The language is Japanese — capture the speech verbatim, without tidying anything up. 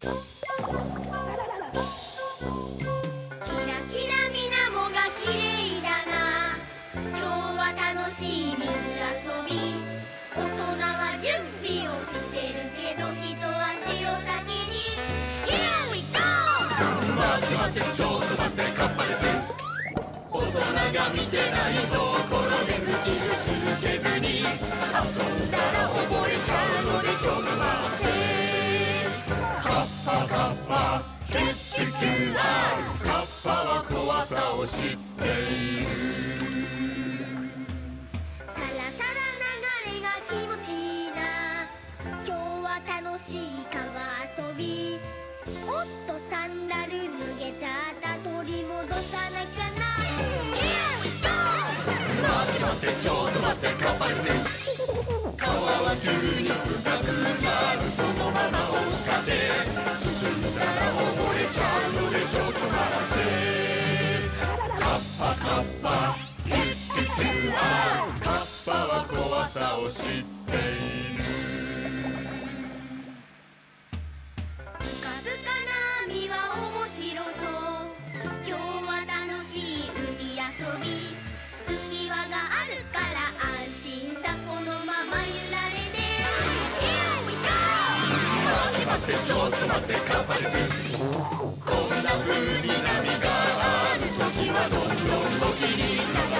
キラキラ水面がきれいだな。今日は楽しい水遊び。大人は準備をしてるけど一足を先に Here we go! 待って待ってちょっと待ってカッパです。大人が見てないところで吹きつけずに遊んだら溺れちゃうのでちょっと待って。カッパカッパキュッキュッキュッカッパは怖さを知っている。 さらさら流れが気持ちいいな。今日は楽しい川遊び。おっとサンダル脱げちゃった。取り戻さなきゃな。 Here we go! 待って待ってちょっと待ってカッパです。川は急に深くなる。そのまま追っかけ進んだら溺れちゃうのでちょっと待って。カッパカッパキュッキュッキュッカッパは怖さを知っている。 ぶかぶかな海は面白そう。今日は楽しい海遊び。浮き輪があるから安心だ。このまま揺られて Here we go! 待って待ってちょっと待ってカッパです。こんな風に波があるときはどんどん沖に流